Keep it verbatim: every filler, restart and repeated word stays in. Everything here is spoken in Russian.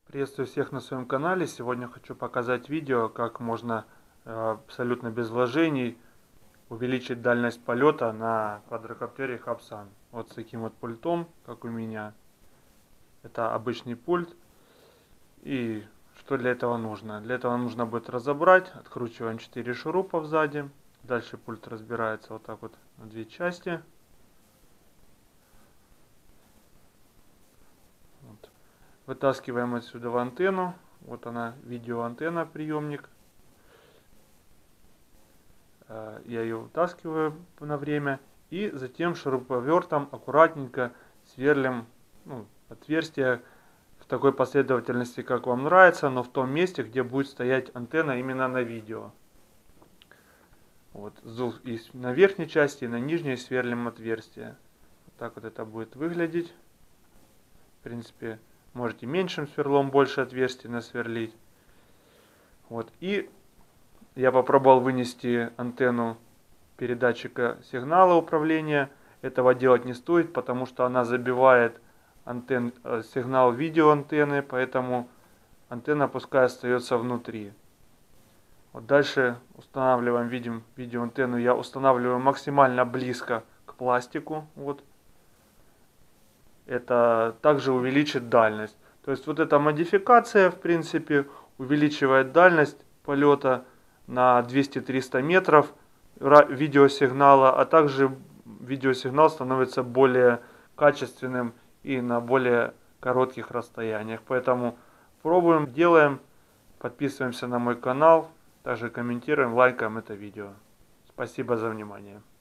Приветствую всех на своем канале. Сегодня хочу показать видео, как можно э, абсолютно без вложений увеличить дальность полета на квадрокоптере Хабсан. Вот с таким вот пультом, как у меня. Это обычный пульт. И что для этого нужно? Для этого нужно будет разобрать. Откручиваем четыре шурупа сзади. Дальше пульт разбирается вот так вот на две части. Вот. Вытаскиваем отсюда в антенну. Вот она, видеоантенна, приемник. Я ее вытаскиваю на время. И затем шуруповертом аккуратненько сверлим ну, отверстие в такой последовательности, как вам нравится, но в том месте, где будет стоять антенна именно на видео. Вот, и на верхней части, и на нижней сверлим отверстие. Вот так вот это будет выглядеть. В принципе, можете меньшим сверлом больше отверстий насверлить. Вот. И я попробовал вынести антенну передатчика сигнала управления. Этого делать не стоит, потому что она забивает антенн, сигнал видеоантенны, поэтому антенна пускай остается внутри. Вот дальше устанавливаем, видим видеоантенну, я устанавливаю максимально близко к пластику. Вот. Это также увеличит дальность. То есть вот эта модификация, в принципе, увеличивает дальность полета на двести-триста метров видеосигнала, а также видеосигнал становится более качественным и на более коротких расстояниях. Поэтому пробуем, делаем, подписываемся на мой канал, также комментируем, лайкаем это видео. Спасибо за внимание.